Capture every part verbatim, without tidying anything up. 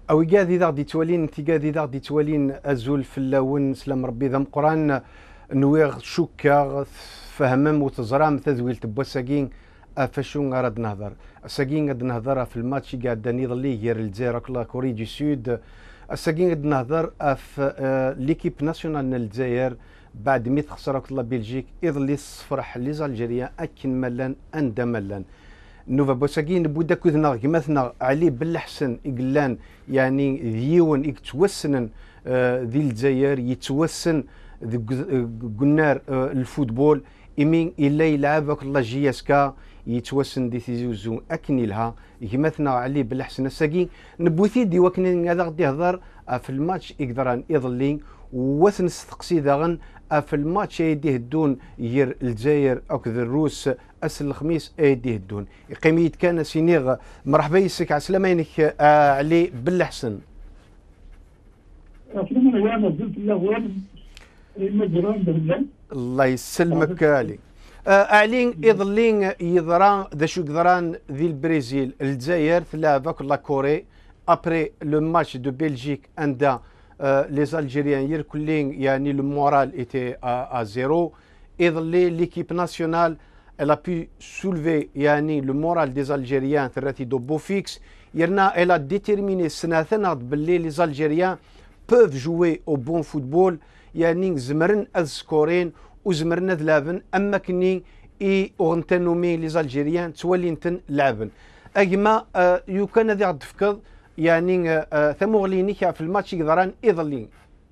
او قاعد ذا غدي توالين انت قاعد ذا غدي توالين ازول في اللون سلام ربي ذا مقران نويغ شوكا فهمم وتزرام تذويل تبوا ساكين فاشون غاد نهضر ساكين غاد نهضر في الماتش قاعد نضلي غير الجزائر كلا كوري دو سود ساكين غاد نهضر في ليكيب ناسيونال الجزائر بعد ميت خسر كلا بلجيك يظلي الصفرح لي زالجيريا اكن ملان اند ملان نوفا بوساكين بودا كوذنا كيماثنا علي بالحسن إقلان يعني ديون يتوسن ذي الجزائر يتوسن ذي قنار الفوتبول إمين إلا يلعب الله جياسكا يتوسن دي تيزوزو أكني لها كيماثنا علي بالحسن الساكين نبوثي دي وكن هذا غدي يهضر في الماتش يقدران يظلين وثن استقصي داغن في الماتش يديه الدون ير الجزائر او كذا الروس اسل الخميس يديه الدون قيميت كان سينيغ مرحبا يسك عسلامينك آه علي بالحسن الله يسلمك علي آه اعلين يظلين يضران ذا شو قدران ذي البرازيل الجزائر تلعب لا كوري ابري لو ماتش دو بلجيك عندها les Algériens hier yani le moral était à, à zéro et l'équipe nationale elle a pu soulever yani le moral des Algériens de beau fixe elle a déterminé les Algériens peuvent jouer au bon football yani زمرن السكورين وزمرنا ذلابن اما كني اي اغنتنومي les Algériens تولينتن لعبن اجما يو كان ذي عاد تفكر يعني ثموغليني في الماتش يقدران يظلين.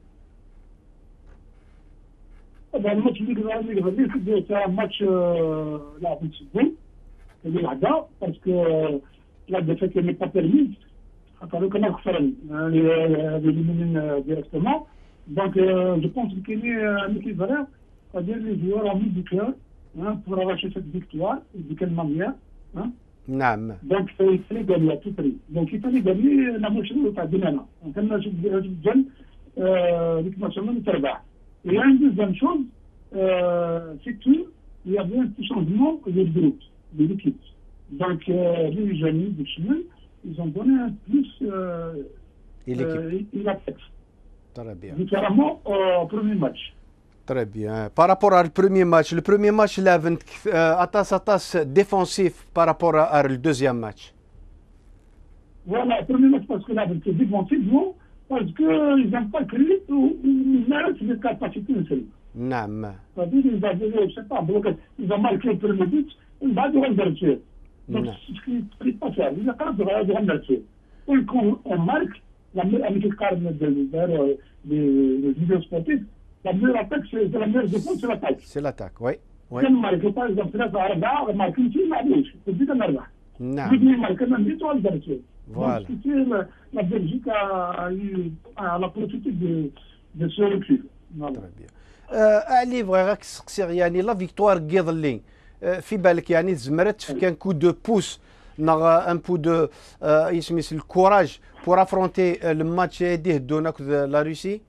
هذا الماتش اللي قدران يظلين كان ماتش لعب نسبون اللي لعبها باسكو لا ديفيت ني با بيرميز خاطر لو كان خسرنا يعني ليمينين ديريكتومون دونك جو بونس كاين ان ايكيفالير c'est-à-dire les joueurs ont mis du cœur pour arracher cette victoire de quelle manière hein. نعم. دونك il fallait gagner à tout prix. Donc il fallait gagner la moitié تاع دينانا. كنا جن l'équipe nationale تربح. Et une deuxième chose, c'est qu'il y avait un petit changement de groupe, de l'équipe. Donc les jeunes de Chine, ils ont donné un plus il a fait. Très bien. Différemment au premier match. Très bien. Par rapport au premier match, le premier match, il a euh, attaque attaque défensif par rapport au deuxième match. Voilà, le premier match parce que là, c'est défensivement, parce qu'ils n'ont pas créé ou ils méritent les capacités de celui. Non. C'est-à-dire qu'ils avaient, je sais pas, ils ont marqué le premier but, ils vont devoir le donc, ce qu'ils ne peuvent pas faire, ils ont devoir le tuer. Et quand on marque, la meilleure carte des vidéos sportives, la meilleure attaque, c'est la meilleure défense, c'est l'attaque. C'est l'attaque, oui. oui. Quand on marque, par exemple, ثلاثة أربعة, on marque une team, معليش, تبدأ نربح. نعم. بدنا marquer un but, on va le tuer. Voilà. Donc, la, la Belgique a eu la profité de, de ce recul. Voilà. Très bien. علي بغيت نسقسي يعني لا فيكتوار كيظلي في بالك يعني زمرت كان كو دو بوس نغ ان بو دو يسميس الكوراج بور افرونتي الماتش يديه دونك لا روسي.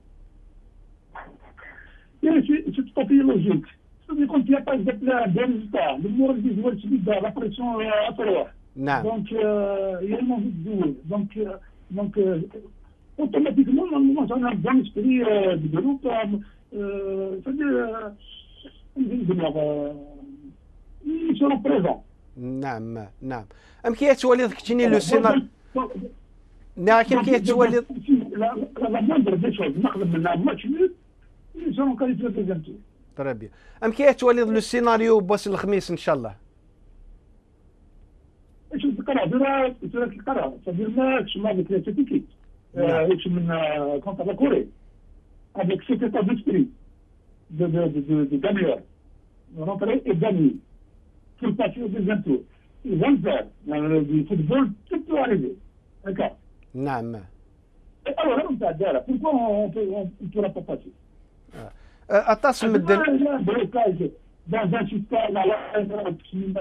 C'est tout à fait logique. C'est-à-dire quand il n'y a pas de résultat, le moral des joueurs subit de la pression à trois. Non. Donc, euh, il y a une envie de jouer. Donc, euh, donc euh, automatiquement, normalement, on a un bon esprit euh, de groupe. Euh, c'est-à-dire, euh, ils seront présents. نعم نعم. أم كي تولي ذكرتيني لو سيناريو. نعم كي تولي. La moindre des choses, نخدم منها ماتش نيت. ils seront qualifiés au deuxième tour. Très bien. أم كي تولي لو سيناريو باس الخميس إن شاء الله. ايش القرار؟ درا درا القرار، c'est-à-dire match avec les cette équipe. ايش من contre la Corée. Avec cet état d'esprit de de de de gagneur. Rentrer et gagner. Pour passer au deuxième tour. Ils vont le faire. Le football, tout peut arriver. D'accord. نعم. Alors on t'a dit pourquoi on ne pourra pas passer? أتصل مدن. Dans un système à la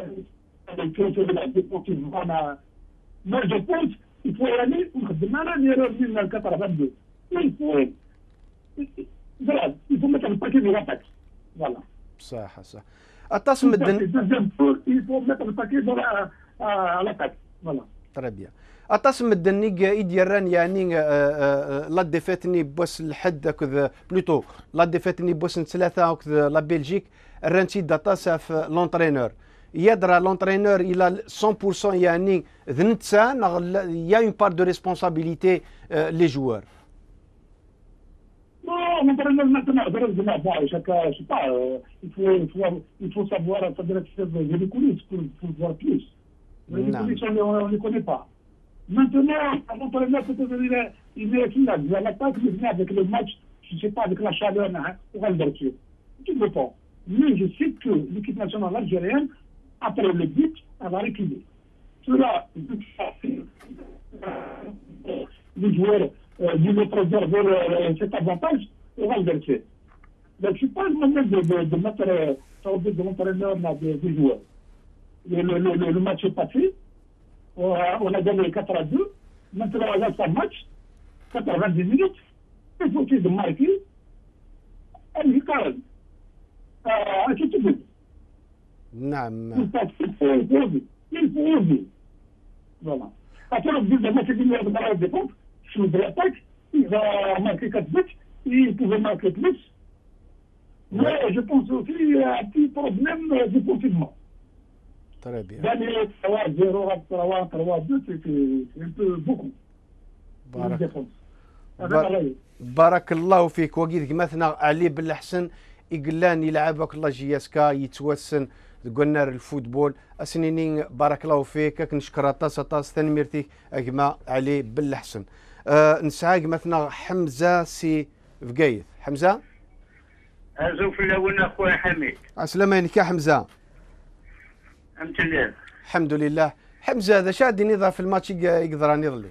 moi je pense qu'il faut y aller pour demander une erreur من quatre-vingt-deux. Il faut voilà, il faut mettre le paquet de l'attaque. Voilà. صح صح. أتصل مدن. Il faut mettre le paquet dans la à l'attaque. Voilà. تري بيان. اتصم الدنيق يديران يعني لا ديفاتني بوس الحد كذا بلوتو لا ديفاتني بوس ثلاثه كذا لا بلجيك الرانتي داتاسا في لونترينور يدرى لونترينور الى مية بالمية يعني ذنتسا يا اون بار دو ريسبونسابيلتي لي جوار. Non, l'entraîneur maintenant, je sais pas, il faut, il faut, il faut savoir, ça doit être les coulisses pour, pour voir plus. Les coulisses, on ne les connaît pas. Maintenant, l'entraîneur peut-être il est là, il a l'attaque, il vient avec le match, je ne sais pas, avec la chaleur, hein, pour aller dessus. Tout dépend. Mais je sais que l'équipe nationale algérienne, après le but, elle va reculer. Cela, les joueurs du notre vers cet avantage, on va le verser. Donc, je ne suis pas le de, de, de mettre ça au but de l'entraîneur des, des joueurs. Le, le, le, le match est passé, on a, on a gagné quatre à deux, maintenant on a un match, quatre-vingt-dix minutes, il faut essayer de marquer, et il faut un petit but. نعم. Il faut oser, il faut oser. Voilà. Après le but de match de la défense, sur l'attaque, il va marquer quatre buts, il pouvait marquer plus. Mais ouais. Je pense aussi qu'il y a un petit problème de confinement. Très bien. Gagner trois zéro, trois trois deux, c'est un peu beaucoup. بارك بارك الله فيك. وقيت مثلا علي بالحسن يقلان يلعبك الله جياسكا يتوسن قلنا الفوتبول اسنينين. بارك الله فيك كنشكر طاس طاس تنميرتي اجمع علي بالحسن. أه نسعاق مثلا حمزه سي فقايث. حمزه ازو في الاول اخويا حميد. السلام عليك يا حمزه. انت ليه؟ الحمد لله. حمزه هذا شادي نضع في الماتش يقدر يضلي.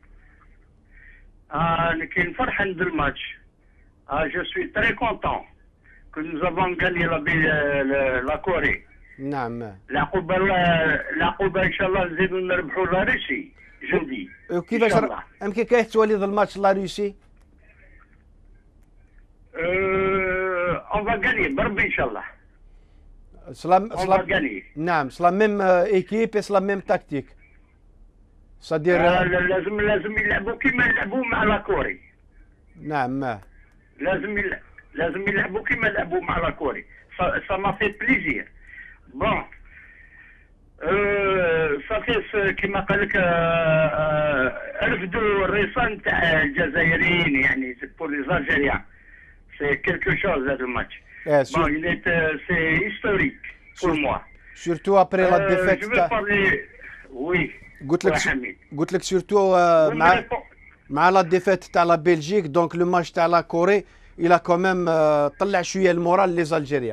آه كاين فرحان بالماتش. آه جو سوي تري كونتون que nous avons gagné la, la, la Corée. نعم. العقوبة العقوبة إن شاء الله نزيدو نربحوا لا روسي جودي. وكيفاش يمكن كيف تولي الماتش لا روسي؟ اون فا غاني بربي إن شاء الله. سلام سلام. نعم سلام ميم ايكيب سلام ميم تكتيك. صدير آه لازم لازم يلعبوا كيما يلعبوا مع لا كوري. نعم. لازم يلعب. لازم يلعبوا كيما لعبوا مع لا كوري. سا ما في بليزير. بون صافي كيما قال لك رفدوا الريصان تاع الجزائريين يعني بور لي زالجيريان. سي كيلكو شوز هذا الماتش. بون il سي هيستوريك بور موا. سورتو ابري لا ديفيت تاع وي. قلت لك قلت لك سورتو مع مع لا ديفيت تاع لا بلجيك دونك لو ماتش تاع لا كوري il a quand même طلع شويه المورال لي زالجيريان.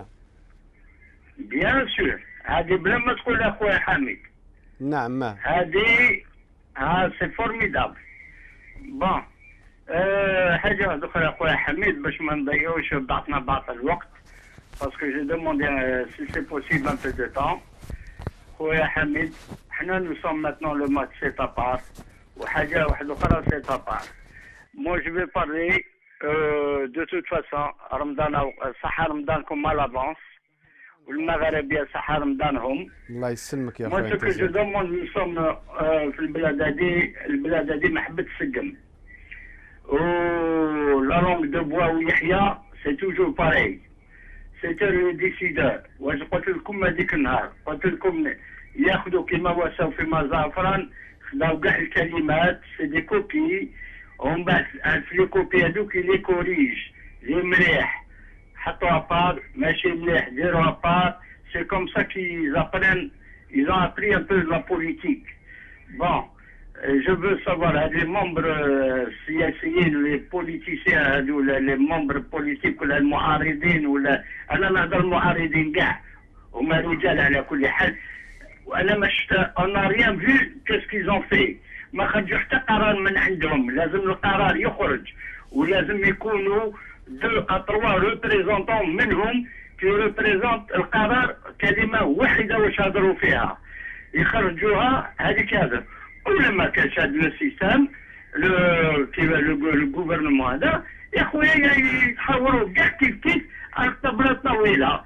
بيان سور هذه بلا ما تقول اخويا حميد. نعم. هذه ها سي فورميدابل. بون أه حاجه واحده اخرى اخويا حميد باش ما نضيعوش بعضنا بعض الوقت باسكو جو دوموندي سي سي بوسيبل ان بو دو طون. خويا حميد حنا نو سوم ماتنون لو ماتش سي تابار وحاجه واحده اخرى سي تابار. مو جو في بارلي Euh, de toute façon, Ramadan, صحة رمضانكم à l'avance. والمغاربة صحة رمضانهم. الله يسلمك يا خويا. Moi ce que je demande nous sommes في البلاد هذه البلاد هذه ما حبت تسقم. و la langue de bois ويحيى c'est toujours pareil. C'est le décideur. واش قلت لكم هذيك النهار قلت لكم ياخذوا كيما وساو فيما زعفران خداو كاع الكلمات سي دي كوبي. ومن بعد في لي كوبي هذوك لي كوريج لي مليح حطوا ابار ماشي مليح ديروا ابار. سي كوم سا كي زابرين ils ont appris un peu la politique. Bon, je veux savoir les membres السياسيين les politiciens هذو les membres politiques ولا المعارضين ولا انا نهضر المعارضين كاع هما رجال على كل حال. وانا ما شفت انا ريان فيو كيس كيز اون في. ما خرجوا حتى قرار من عندهم. لازم القرار يخرج ولازم يكونوا دو ا تروا ريبريزونطون منهم كي ريبريزونط القرار كلمه واحده واش هضروا فيها يخرجوها هذيك هذا. ولا ما كانش هذا السيستم لو كيف لو غوفرنمون هذا يا خويا يتحوروا كاع كيف كيف على الطبله طويله.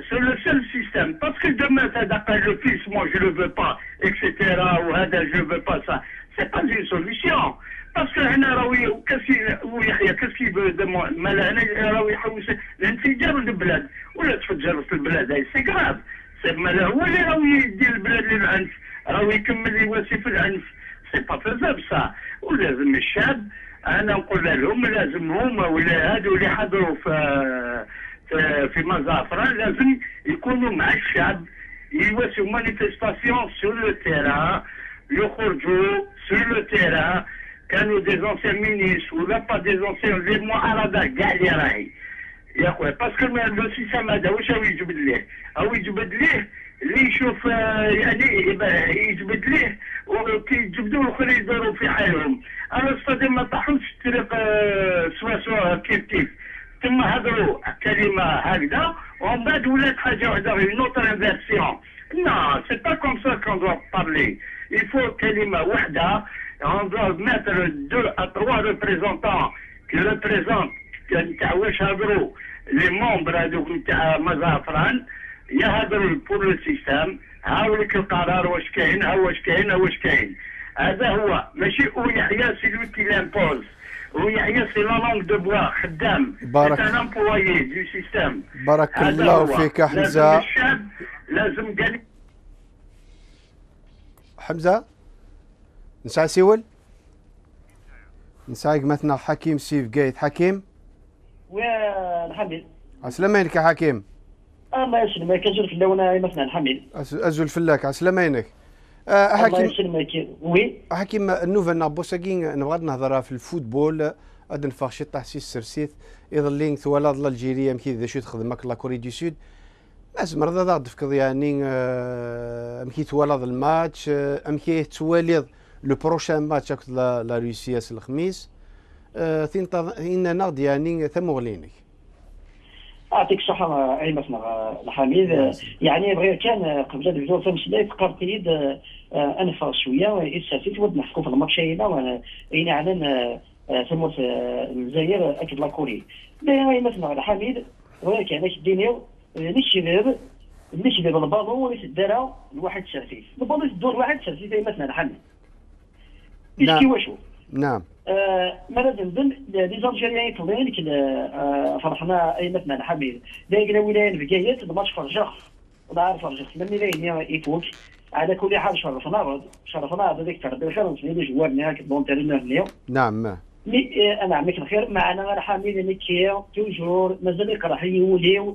c'est le seul système. Parce que demain, ça d'après le fils, moi je le veux pas, et cetera. Ou هذا je veux pas ça. C'est pas une solution. Parce que هنا راهو يحيى qu'est-ce qu'il veut de moi مالا هنا راهو يحوس الانفجار البلاد ولا تفجر في البلاد هاي سي غراف. سي مالا هو اللي راهو يدير البلاد للعنف، راهو يكمل يواسي في العنف. سي با فيزاب سا. ولازم الشعب، انا نقول لهم لازم هما ولا هادو اللي حضروا في في مظافرة لازم يكونوا مع الشعب، يواسيو مانيفيستاسيون سور لو تيران، يخرجوا سور لو تيران. كانوا دي زونسيان مينيس ولا با دي زونسيان لي معارضة كاع اللي راهي يا خويا. باسكو لو سيستم هذا واش هو يجبد ليه؟ هو يجبد ليه اللي يشوف يعني يجبد ليه وكي يجبدوا الاخرين يدوروا في حالهم. انا استاذ ما طاحوش الطريق سوا سوا كيف كيف. ثم هضروا كلمه هكذا ومن بعد ولات حاجه وحده اون اوتر انفيرسيون. نو سي با كوم سا كون دو بارلي. il faut كلمه وحده. on doit mettre deux à trois représentants qui représentent نتاع واش هضروا لي مومبر هذوك نتاع مظافران يهضروا بور لو سيستم. هاولك القرار واش كاين، ها واش كاين، ها واش كاين. هذا هو ماشي او يحيى سي لو كي لامبوز. او يحيى سي لا لونغ دو بوا خدام. بارك سي ان امبلويي دو سيستم. بارك الله فيك حمزه. لازم الشعب لازم قال حمزه نسعى سيول نسعى مثلا حكيم سيف قايد حكيم والحميد. عسلامينك يا حكيم. الله يسلمك كنجر في اللونه مثلا الحميد. ازول فلاك عسلامينك. أه حكيم الله يسلمك. وي حكيم النوفل نابوساكين نبغى نهضر في الفوتبول غادي نفاق شي تحسيس سرسيت يظلين ثوالاد الجيريه يمكن ذا شو تخدمك لا كوري دو سود ناس مرضى ضاد فكض يعني يمكن ثوالاد الماتش يمكن تواليض لو بروشان ماتش اكت لا روسيا الخميس ثين ناض يعني ثمغلينك. يعطيك الصحة أي مثلا الحميد. يعني بغير كان قبل نبداو في مسألة فقرت يد أنفر شوية إساسيت ود نحكوا في الماتشين وإن أعلن ثم الجزائر أكد لا كوري. أي مثلا الحميد ولكن أنا كدينيو نشباب نشباب البالون وليس دارا لواحد السرسيس. البالون يدور واحد السرسيس أي مثلا الحميد. نعم. كيفاشو؟ نعم. مرة نزل لي زالجيريان طلعين فرحنا اي مثلا الحميد دايقنا ولاية بقايات الماتش فرجخ ونعرف فرجخ من ولاية يفوت على كل حال شرفنا شرفنا هذاك تاع ربي خير نسمي لي جوارنا هاك دونتيرنا اليوم. نعم. مي انا عميك الخير معنا الحميد ميكي توجور مازال يقرح يوليو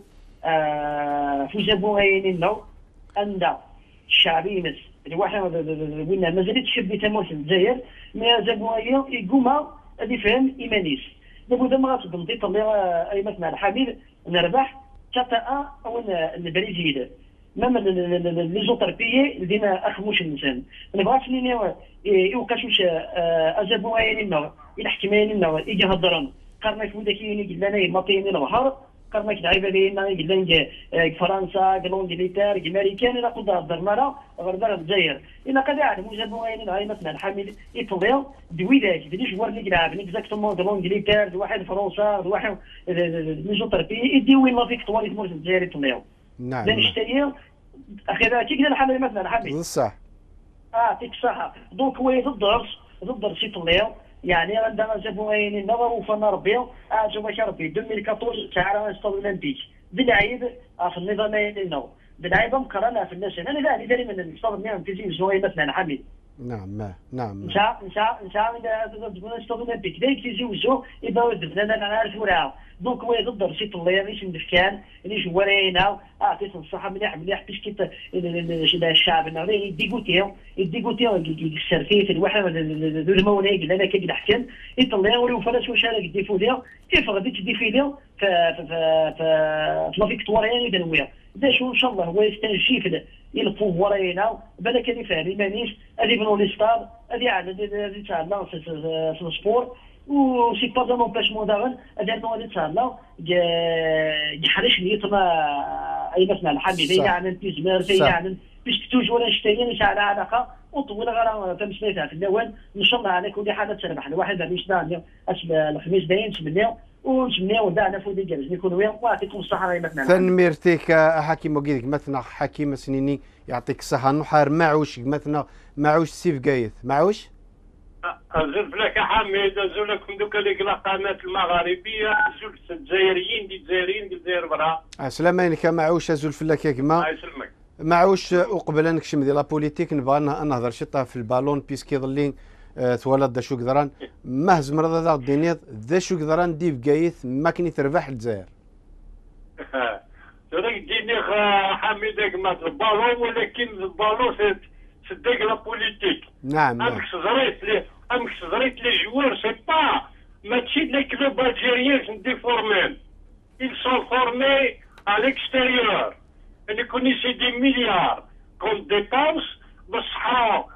فوزابو عينينا عند الشعبي مس الواحد وين مازال تشبي تموت الجزائر مي زابويا يقوم اللي فهم ايمانيس لابد ما غتقدم تطلع اي مثلا الحبيب نربح تاتا او البرازيل مام لي زوتر بيي لدينا اخموش الانسان انا بغيت لينا يوقعوش ازابويا لنا الى حكمين لنا يجي هضرن قرنا في وداك يقول لنا ماطيني البحر قرنا كلعيبه ديالنا يقول لنا فرنسا الانجلترا الامريكان الى قد هضرنا غير الجزائر الا قد يعلموا جابوا عينين هاي مثلا الحامل يطلعوا دويلاج دي جوار اللي يلعب اكزاكتومون دو الانجلترا دو واحد فرنسا دو واحد لي زوتر بي يديو وين ما فيك طوال يتمرس الجزائر يطلعوا. نعم. لان الشتايه اخيرا كي قلنا الحامل مثلا الحامل صح. اه يعطيك الصحه. دونك هو ضد الدرس ضد الدرس يطلعوا يعني عندما جابوا عينين نظر وفنا ربي عجبك ربي ألفين وأربعطاش تاع الاستاد الاولمبيك بالعيد في النظام ديالنا بالعيبه مقارنه في الناس انا لا داري من الاستاد الاولمبيك زوين مثلا حميد. نعم نعم. نشا نشا نشا من الاستاد الاولمبيك دايك تيزوجوا يبغيو يدفنا انا عارف وراه دونك هو ضد الرشيد الله ماشي مدفكان اللي جوارينا اعطيت الصحه مليح مليح باش كيت الشعب النهاري يديغوتيو يديغوتيو السرفيف الواحد المولى قال انا كي نحكم يطلع ولو فلاش واش انا ديفوليا كيف غادي تديفيليا في في في لا فيكتوريان دنويا دا شو ان شاء الله هو يستنشف يلفوا وراينا بالك اللي فاهم مانيش هذه بنوا لي ستار هذه عاد هذه تاع لا في السبور و سي با زون باشمون داغن هذا نوع اللي تهلا يحرش نيتنا اي مثلا الحميد يعني تيزمر يعني باش توجور نشتري على علاقه وطول غير تمشي تاع في الاول ان شاء الله على كل حال تربح الواحد غادي يشدا الخميس داين تمنيو ونتمناو دعنا فودي جالس يكون وين ويعطيكم الصحه مثلا ثنميرتيك حكيم وقيدك مثلا حكيم سنيني يعطيك الصحه نحار معوش مثلا معوش سيف قايث معوش زلف لك حميد زول لكم دوك اللي قناه المغاربيه زول الجزائريين دي الجزائريين دي الجزائر برا السلام عليكم معوش زول فلاك يا كما الله يسلمك معوش وقبل نكشم ديال لابوليتيك نبغى نهضر شي طاف في البالون بيسكي ظلين تولد دا شو قدران ما هز مرضى ذا الدنيا ذا شو قدران ديف قايث ما كني تربح الجزائر تريك ديني حميدك ما البالون ولكن البالون صدق لا بوليتيك نعم امك زريت لي امك زريت لي جوار سي با ماشي لي كلوب الجيريان سون ديفورمين ils sont formés à l'extérieur et ils connaissent des milliards qu'on dépense بصحة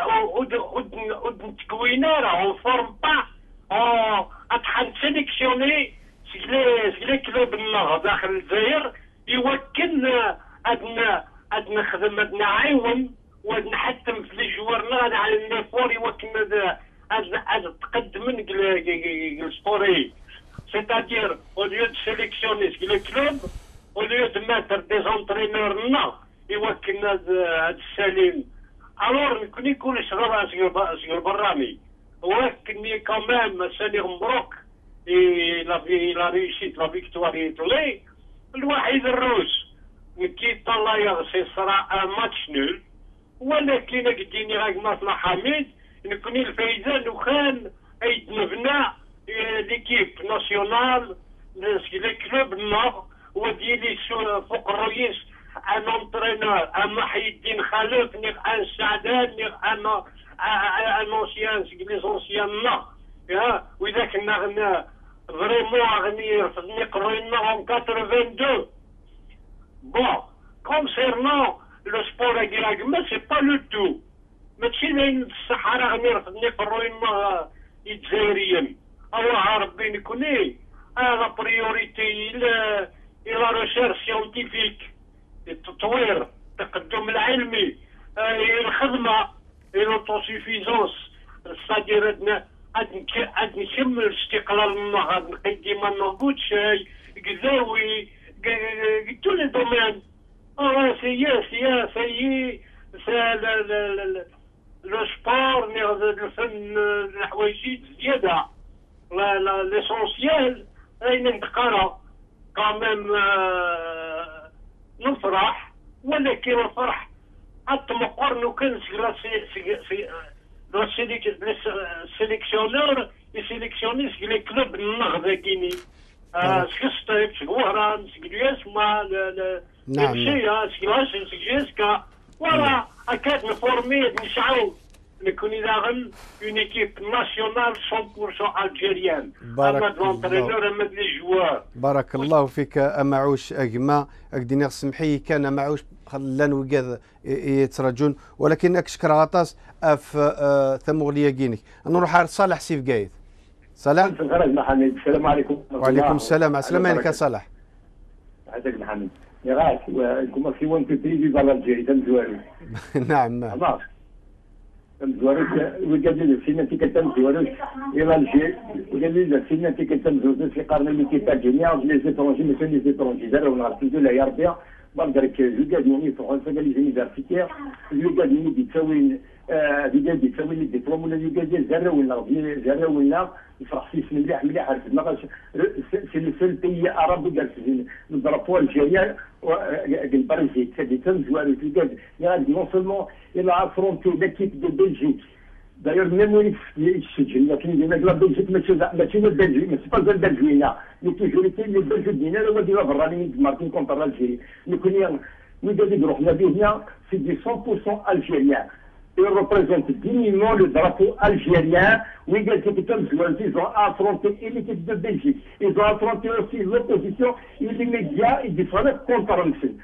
ودنتكوينا راه اون فورم با اتحن سيليكسيوني سكلي كلوب النهضة داخل الجزائر يوكل ادنا ادنا نخدم ادنا نعاون ونحتم في لي جوارنا على النافور يوكل اد تقدم السبوري سيتادير او ليو دو سيليكسيوني سكلي كلوب او ليو دو ماتر دي زونترينور نا يوكل هاد السليم الور كون يكون شغل شغل برامي ولكن كمان ساني مبروك لا في لا ريشيت لا فيكتوار يطلي الوحيد الروس كي طلع يغسي صراحة ماتش نول ولكن قديني راك مثلا حميد نكوني الفايزة لو كان ايد نبنى ليكيب ناسيونال لي كلوب النهض وديالي فوق الرئيس ان انترينور ان محي الدين خلف نيغ ان سعدان نيغ ان ان اونسيان لي زونسيان نا يا واذا كنا غنا فريمون غني رفضني قروينا اون ثمانين بون كونسيرنون لو سبور اكيراكما سي با لو تو ماشي لين الصحراء غني رفضني قروينا الجزائريين الله ربي نكوني هذا بريوريتي الى الى ريشيرش سيونتيفيك التطوير التقدم العلمي الخدمه لوتوسيفيزونس صادير عندنا عاد نكمل استقلال النهض نقي ديما نهبط شاي قزاوي تو لي دومين اه سي سي سي لو سبور الفن الحوايجيت زياده لا ليسونسيال اين نتقرا كاميم نفرح ولكن الفرح التمقر لو كان السيليكسيونور يسيليكسيوني لي كلوب النهضة كيني سكستيب سكوهران سكلياسما نعم سكلاشن سكجيسكا ولا أكاد نفورمي نسعو نكون داغن اون ايكيب ناسيونال مية بالمية الجيريان بارك الله لي جوار بارك الله فيك امعوش اجما اكديني سمحي كان معوش خلان وقاد يترجون ولكن اكشكر غطاس اف ثمغليه كينك نروح على صالح سيف قايد صالح السلام عليكم وعليكم السلام السلام عليكم صالح عزيز محمد يا غاش كما في وان تو تري في الجيري تمزوالي نعم خلاص تمزوالي وقال لي فينا انت كتمزوالي الى الجيري وقال لي فينا انت كتمزوالي في قرن اللي كيتاجينيا لي زيترونجي ماشي لي زيترونجي داروا نعرفوا لا يا ربي بالك جوكاديني فرنسا قال لي زونيفرسيتير جوكاديني بيتساوي جوكاد بيتساوي لي ديبلوم ولا جوكاد زرا ولا زرا ولا يفرح فيه مليح مليح عرفنا سي لو سول بيي عربي جالس نضربوا الجزائر البرازيل سي تمزوالي جوكاد يعني نون سولمون الى افرونتو ليكيب دو بلجيك داير ميم وين يسجل لكن ديما لا بلجيك ماشي ماشي بلجيك ماشي با بلجينا مي توجور تي لي بلجيك دينا هو ديما براني مارتين كونتر الجيري نكون ويدا دي روحنا به هنا سي دي مية بالمية الجيريان il représente dignement le drapeau algérien. Oui, ils ont affronté l'équipe de Belgique. Ils ont affronté aussi l'opposition immédiate et différente contre Russie.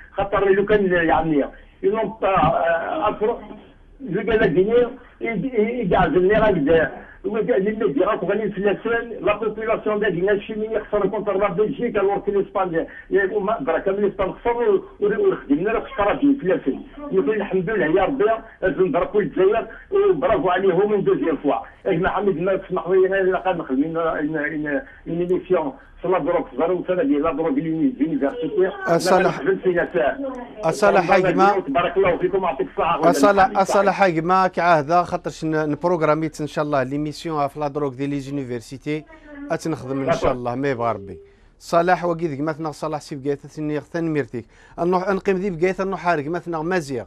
Ils ont affronté. Je vais la Guinée et gardent l'immédiat pour aller sur la scène. La population de la Guinée chimique contre la Belgique alors que l'Espagne, comme l'Espagne, وخدمنا راه في الطرابي في لافين يقول الحمد لله يا ربي نضربوا الجزائر وبرافو عليهم من دوزيام فوا اجمع حميد ما تسمح لي انا قاعد نخدم اون ايميسيون لا دروك صغار سنه ديال لا دروك ليونيفرسيتي صالح صالح حاجما بارك الله فيكم يعطيك الصحه صالح صالح حاجما كعهده خاطرش نبروغراميت ان شاء الله ليميسيون في لا دروك ديال لي زونيفرسيتي اتنخدم ان شاء الله ما يبغى ربي. صالح وكيدك مثلا صالح سي بقيت ثاني ثاني ميرتيك نروح نقيم ذي بقيت نروح حارق مثلا مزيغ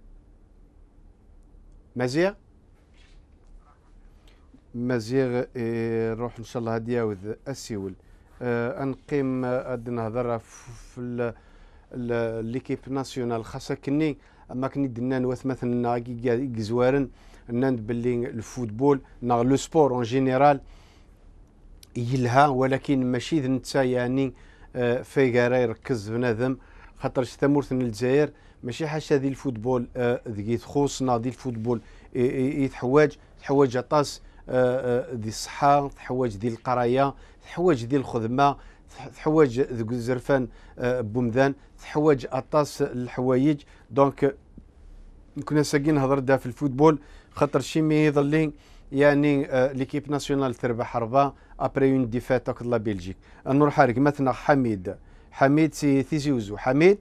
مزيغ مزيغ نروح ان شاء الله هادي ياود السيول أه نقيم اد نهضر في ليكيب ناسيونال خاصة كني اما كني درنا نواث مثلا كي زوارن ناند باللي الفوتبول نا لو سبور اون جينيرال يلها ولكن ماشي نتا يعني أه فيغارا يركز بنادم خاطرش ثمورت الجزائر ماشي حاشا ديال الفوتبول أه ذيك تخصنا ديال الفوتبول يتحواج تحواج اطاس أه ديال الصحة تحواج ديال القرايه تحواج ديال الخدمه تحواج ذوك الزرفان أه بومدان تحواج اطاس الحوايج دونك كنا ساقين نهضر دا في الفوتبول خاطر شي مي يظلين يعني أه ليكيب ناسيونال تربح أربعة ابري اون ديفات اكد لا بلجيك نروح حارق مثلا حميد حميد سي تيزيوزو حميد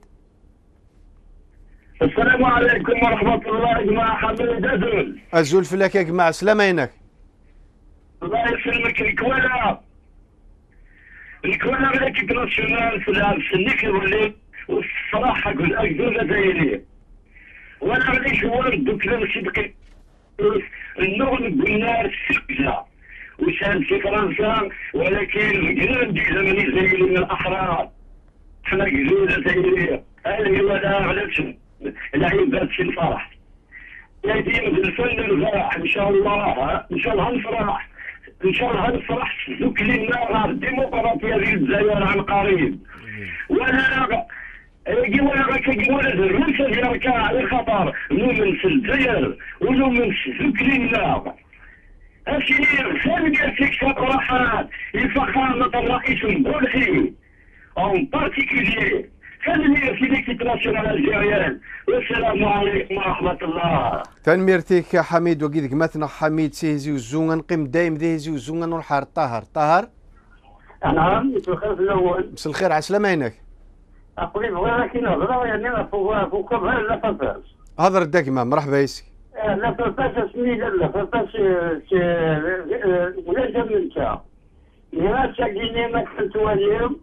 السلام عليكم ورحمه الله يا جماعه حميد ازول ازول فلاك يا جماعه سلامه ينك الله يسلمك الكوالا الكوالا ليكيب ناسيونال في العام سنيك يولي والصراحه قول اكدو جزائريه وانا غادي شوار دوك ماشي بقيت النغم قلنا السجله وسام في فرنسا ولكن الجنود ديك زمن الجزائري من الاحرار حنا جزيره جزائريه هذه هو لا علاش العيب بات في الفرح يتم بالفن الفرح ان شاء الله ان شاء الله نفرح ان شاء الله نفرح دوك لنا الديمقراطيه ديال الجزائر عن قريب ولا جوانا كجوانا الروسيا ديالك على خطر نؤمن في الجزائر ونؤمن في دوك لنا أشير ثانية تكسب راحات لفخامة الرئيس البولحي أون بارتيكولي ثانية في ليكيب ناسيونال الجزائريان والسلام عليكم ورحمة الله. تنميرتك يا حميد وكيدك مثلا حميد سيهزي وزونغ نقيم دايم ذيهزي وزونغ نروح على طاهر طاهر. نعم مساء الخير في الأول. مساء الخير عسلامة ينك. أقولي بغينا كي نهضروا يعني فوق فوق غير لا فاس. هضر داكما مرحبا ياسي. لا فاس سميتها لا فاس ولا جا من تا. يا ساكنين ما كنتوا اليوم.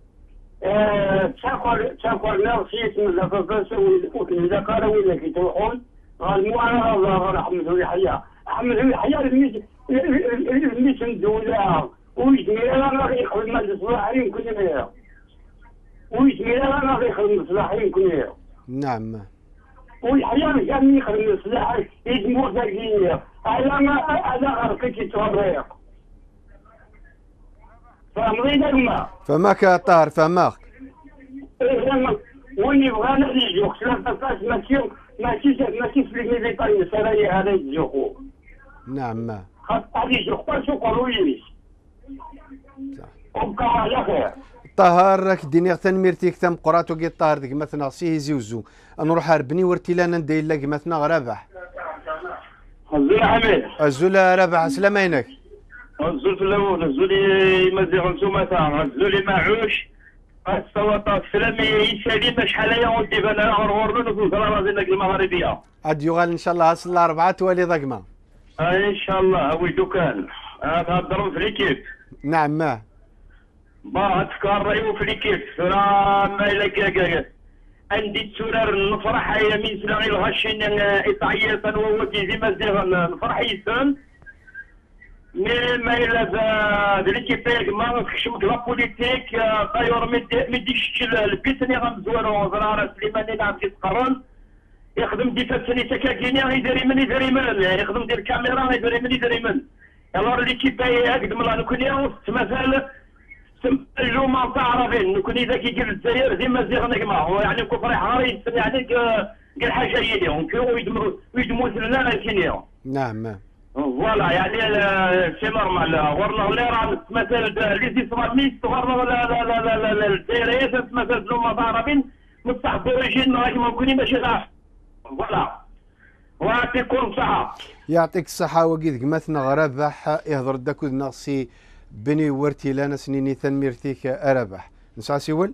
تاكل تاكل نفسيت من لا فاس وإذا قالوا ولا كي تروحون غالمو أنا الله أحمد يحيى أحمد يحيى الميت الميت الدولة ويجمي أنا غادي يخدم الصلاحيين يمكن يا ويجمي أنا غادي يخدم الصلاحيين يمكن يا نعم ويحيى كان يخدم الصلاح يجمو ذاكية على ما على غرقك يتوريق فهمتني دابا فماك يا طاهر فماك وين يبغى نجي وخلاص فاش ماشي ماشي ماشي في الميليتاري سراي هذا يجوكو نعم خاطر هذه جوكو شو قرويش وبقى على خير طاهر راك ديني تنميرتيك تم قراتو كي طاهر ديك مثلا سي زوزو نروح هربني ورتي لنا ندير لك مثلا غرابح الزول حميد الزول رابح سلامينك الزول في الاول الزول يمزغ نتوما تاع الزول معوش الصوت سلامي يسالي شحال هي ودي بنا غرغر في الكرامه المغربيه عاد يغال ان شاء الله اصل الاربعه توالي ضقمه ان شاء الله ويدو كان تهضروا في ليكيب نعم ما با تكرروا في ليكيب راه ما الا عندي تسولر نفرح يا من سلاغي الغشين اطعيه وهو كيزي مزيغ نفرح يسن مي ما الا ذا ليكيب ما تخشمك لا بوليتيك دايور ما يديش البيتني غنزوالو زراره سليماني نعم كيتقرن يخدم دي فاتني تكاكيني يدير من يدير من يخدم ديال الكاميرا يدير من يدير من الور ليكيب هكذا من نكون مثلا الجمعة تاع عربين نكون اذا كي قال الجزائر ديما زيغ نقمه يعني كفر حاري يعني قال حاجه يليهم ويدمروا ويدموا لنا كينيا نعم فوالا يعني سي نورمال ورنا اللي راه مثلا لي زيسراميست ورنا لا لا لا لا لا الجزائريات مثلا الجمعة تاع عربين مصطح دوريجين راكم ممكن ماشي غاف فوالا ويعطيكم الصحة يعطيك الصحة وكيدك مثلا غرابح يهضر داك ناقصي بني ورتي لانا سنيني تنميرتيك أربح نسعى سيول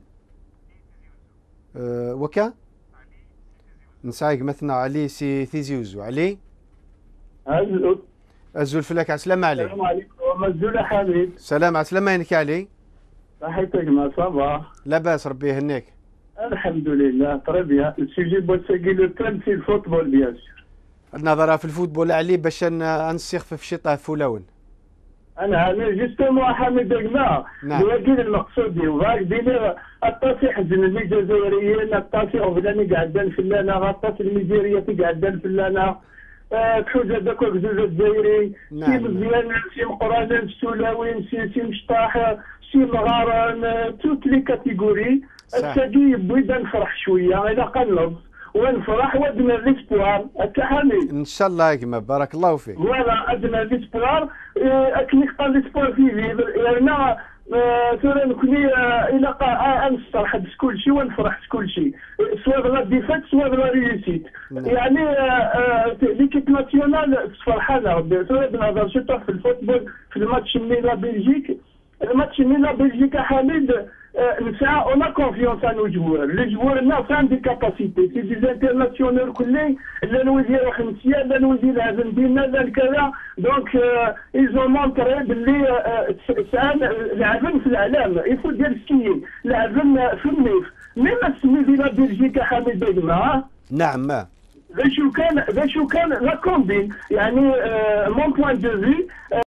أه وكا نسعيك مثلا علي سي ثيزيوزو علي أزول أزول فلك عسلامة علي. السلام عليكم مزول حبيب. سلام عسلامة ينك علي. صحيتك ما صباح. لا بأس ربي يهنيك. الحمد لله تري بيان. السوجي بوساكي لو تان سي الفوتبول بيان سور. النظرة في الفوتبول علي باش نسيخ في شطه فولاون. انا انا جوستومون حميد دقنا. نعم. ولكن المقصود ديال ديال الطاسي حزن الجزائريين الطاسي وفلاني قاعدين في اللانه الطاسي الميزيريه قاعدين في اللانه. تحوز هذاك الزوج الجزائري سي مزيان سي مقران سي سولاوين سي سي مشطاح سي مغارن توت لي كاتيجوري الساقي بغيت نفرح شويه الى قنص ونفرح وادنا ليسبوار هكا حميد ان شاء الله يكما بارك الله فيك فوالا ادنا ليسبوار اكني قال ليسبوار في يعني ثورة نكوني الى نفرح بكل شيء ونفرح بكل شيء سواء بلا ديفات سواء بلا ريوسيت يعني ليكيب ناسيونال فرحانه سواء بنهضر شتا في الفوتبول في الماتش ميلا بلجيك الماتش ميلا بلجيك حميد نسعى اون كونفيونس ان جوار لي جوار الناس عندهم دي كاباسيتي سي دي انترناسيونال كلي لا نوزير خمسيه لا نوزير هذا دينا لا كذا دونك ايزون مونطري باللي سان لاعبين في الاعلام يفو ديال سكيين لاعبين في النيف ميم سمي فيلا بلجيكا حميد بيغما نعم ما ذا شو كان ذا شو كان لا كومبين يعني مون بوان دو في